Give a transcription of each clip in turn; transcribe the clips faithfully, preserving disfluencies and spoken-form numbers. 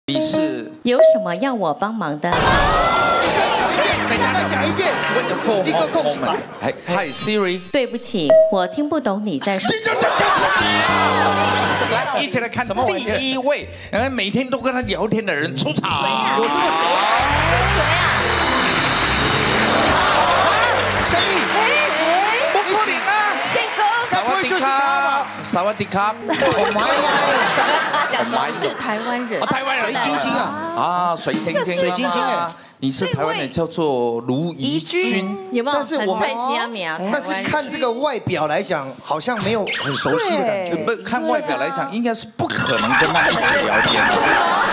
你是有什么要我帮忙的？ 再讲一遍，立刻供出来。 哎 ，Hi Siri。 对不起，我听不懂你在说。 来，一起来看第一位，然后每天都跟他聊天的人出场。 有这么熟？小丽， 不可能啊！ 宪哥， 萨瓦迪卡，萨瓦迪卡。 我妈呀！ 讲是台湾人， 台湾人， 水晶晶啊！ 啊，水晶晶， 水晶晶哎。 你是台湾人，叫做卢怡君， 有没有？ 但是我们蔡奇阿米啊， 但是看这个外表来讲，好像没有很熟悉的感觉。 不，看外表来讲，应该是不可能跟他一起聊天的。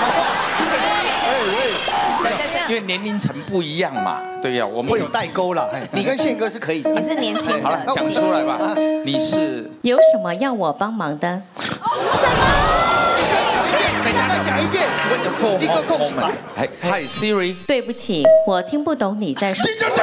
因为年龄层不一样嘛，对呀，我们会有代沟了。你跟宪哥是可以的， 你是年轻好了， 的， 讲出来吧。你是有什么要我帮忙的？ 什么？ 再讲一遍，立刻供出来。 哎 ，Hi Siri。 对不起，我听不懂你在说。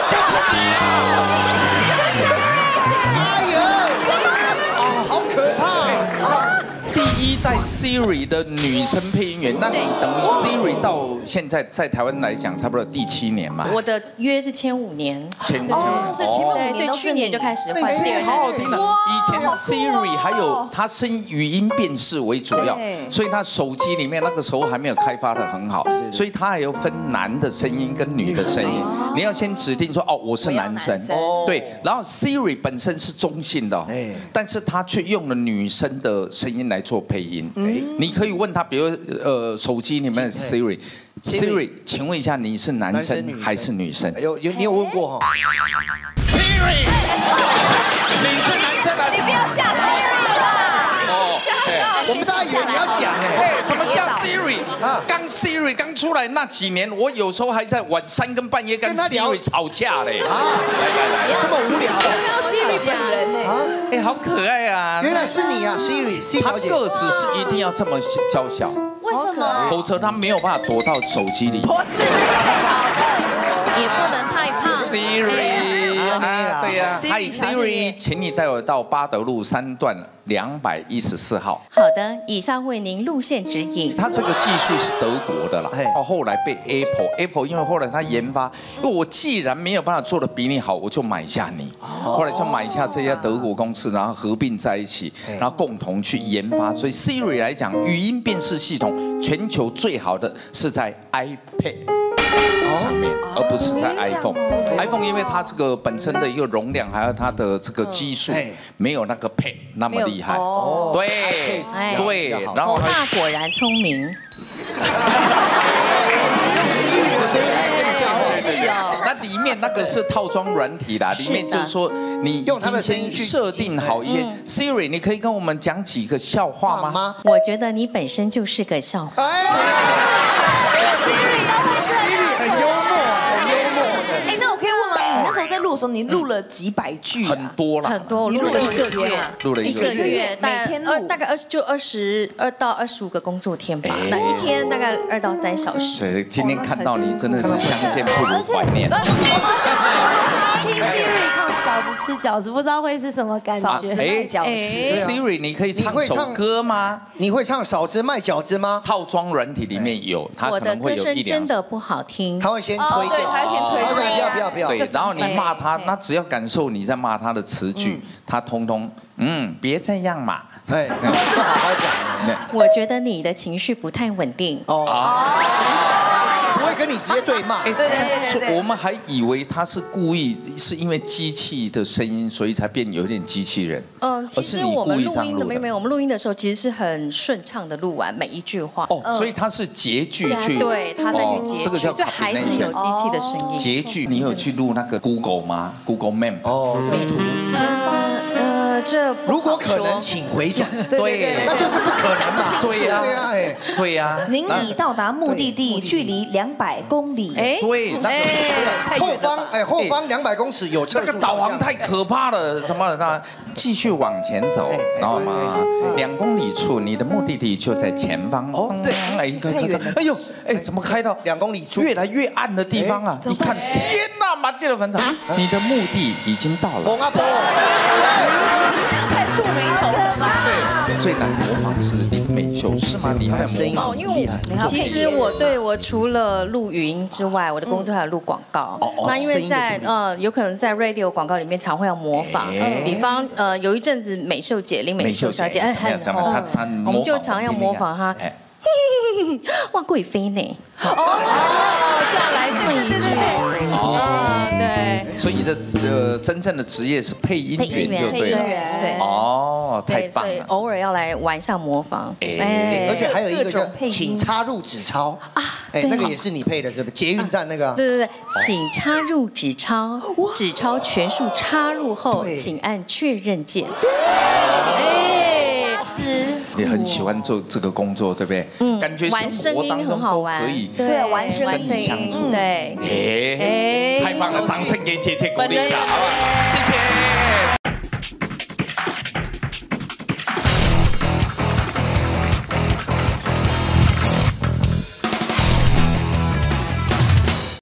哎呀，啊，好可怕！ 第一代 Siri 的女生配音员，那你等于 Siri 到现在在台湾来讲，差不多第七年嘛。 我的约是签五年， 前五年， 所以前五年，所以去年就开始换第二好好听的。以前 Siri 还有它是语音辨识为主要，所以它手机里面那个时候还没有开发的很好，所以它还有分男的声音跟女的声音。你要先指定说哦，我是男生，对。然后 Siri 本身是中性的，但是它却用了女生的声音来做配音。你可以问他，比如呃，手机里面的 Siri，Siri， 请问一下，你是男生还是女生？ 有有，你有问过哈 ？Siri， 你是男生还是？ 你不要吓到我！哦， 我们大家以为你要讲哎，什么像 Siri？ 刚 Siri 刚出来那几年，我有时候还在晚三更半夜跟 Siri 吵架嘞。啊，来来来， 这么无聊？ 有没有 Siri 本人呢？啊， 哎，好可爱啊！ 原来是你啊 ，Siri，C 小姐。 她个子是一定要这么娇小， 为什么？ 否则她没有办法躲到手机里。 不是，好的， 也不能太胖。 Siri， 啊，对呀 ，Hi Siri， 请你带我到八德路三段两百一十四号。 好的，以上为您路线指引。 它这个技术是德国的啦，哦，后来被 Apple，Apple 因为后来它研发，因为我既然没有办法做得比你好，我就买下你。后来就买下这家德国公司，然后合并在一起，然后共同去研发。所以 Siri 来讲，语音辨识系统全球最好的是在 iPad。 上面，而不是在 iPhone。iPhone 因为它这个本身的一个容量，还有它的这个技术，没有那个 Pad 那么厉害。对，对，然后欧巴果然聪明。 那里面那个是套装软体啦，里面就是说你用它的声音去设定好一些。Siri， 你可以跟我们讲几个笑话吗？ 我觉得你本身就是个笑话。 很幽默，很幽默。 哎，那我可以问吗？你那时候在录的时候，你录了几百句？ 很多了， 很多，我录了一个月， 录了一个月， 每天二大概二就二十二到二十五个工作天吧，那一天大概二到三小时。 对，今天看到你真的是相见不如怀念。 听 Siri 唱嫂子吃饺子，不知道会是什么感觉？ 哎，Siri， 你可以唱首歌吗？ 你会唱嫂子卖饺子吗？ 套装软体里面有，它可能会有一两。 我的歌声真的不好听， 他会先推对，他会先推不要不要不要。 对，然后你骂他，那只要感受你在骂他的词句，他通通嗯，别这样嘛。 哎，不好好讲。 我觉得你的情绪不太稳定。 哦。 不会跟你直接对骂， 对对对对， 我们还以为他是故意，是因为机器的声音，所以才变有点机器人。 嗯，其实我们录音的没有没有，我们录音的时候其实是很顺畅的录完每一句话。 哦，所以他是截句去， 对，他再去截句，所以还是有机器的声音。 截句，你有去录那个 Google 吗 ？Google Map 哦，地图。 呃，这如果可能，请回转。 对， 那就是不可能嘛。 对呀， 对呀，哎， 对呀。 您已到达目的地，距离两百公里。 哎，对，那个后方哎，后方两百公尺有测速。 那个导航太可怕了，什么那继续往前走，然后嘛，两公里处你的目的地就在前方。哦，对，哎，看看看，哎呦，哎，怎么开到两公里处越来越暗的地方啊？一看，天哪，满地的坟场，你的目的已经到了。 阿婆， 太触眉头了吧？ 对，最难模仿是林美秀。 求是吗？你还有模仿？ 哦，因为我其实我对我除了录语音之外，我的工作还有录广告。那因为在呃，有可能在 radio 广告里面常会要模仿，比方呃，有一阵子美秀姐林美秀小姐哎很红，我们就常要模仿她。哇，贵妃呢？哦，就要来这么一句。哦，对。 所以你的呃真正的职业是配音员就对了。 对。 哦，太棒了。 所以偶尔要来玩一下模仿。 哎，而且还有一个叫请插入纸钞啊，哎，那个也是你配的，是不是？捷运站那个。 对对对，请插入纸钞，纸钞全数插入后，请按确认键。哎，纸。 你很喜欢做这个工作，对不对？嗯，感觉生活当中都可以对玩声音相处。 对， 哎，太棒了！掌声给姐姐鼓励一下，好不好？谢谢。